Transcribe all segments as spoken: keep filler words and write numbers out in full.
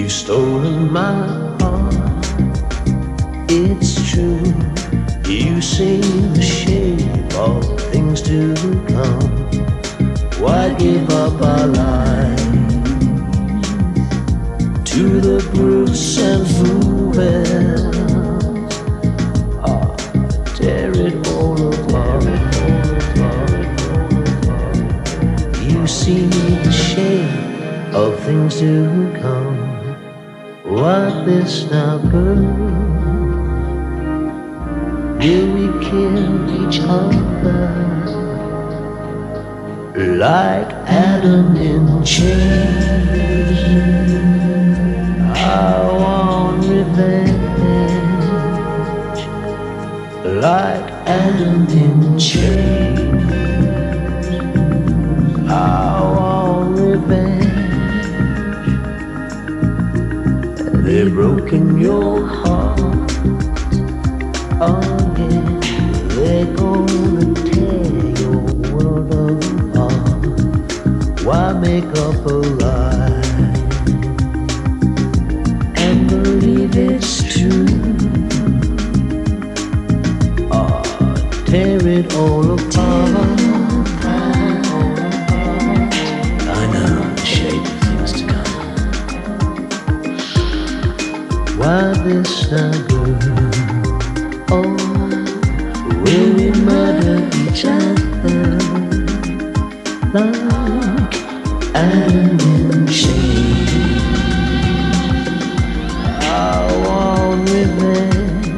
stolen my heart, it's true. You seem the shape of things to come. Why give up our lives to the brutes and fools? Oh, tear it all apart. You see the shape of things to come. What this now, girl? Will we kill each other like Adam in chains? I want revenge like Adam in chains. I want revenge. They've broken your heart again. They're gonna tear your world apart. Why make up a lie and believe it's true? Oh, tear it all apart. I know the shape of things to come. Why this now, girl? Oh, will we murder each other like Adam in chains? I want revenge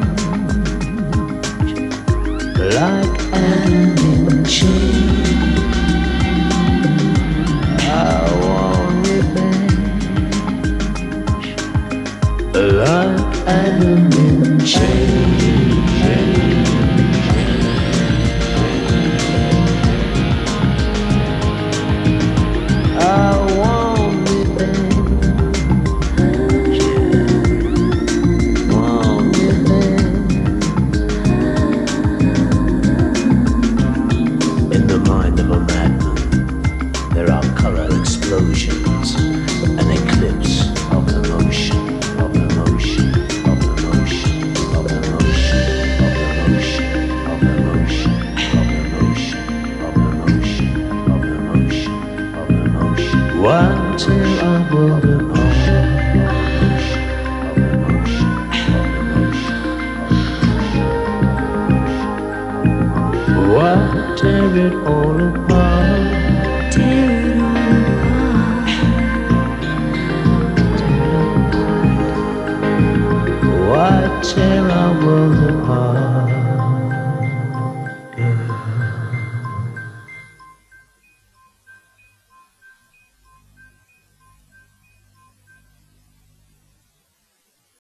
like Adam in chains. I want revenge like Adam in chains. Explosions, an eclipse of emotion, of emotion, of emotion, of emotion, of emotion, of emotion, of emotion, of emotion, of emotion, of emotion. Why tear our world apart? Of emotion, of emotion, of emotion. Why tear it all apart?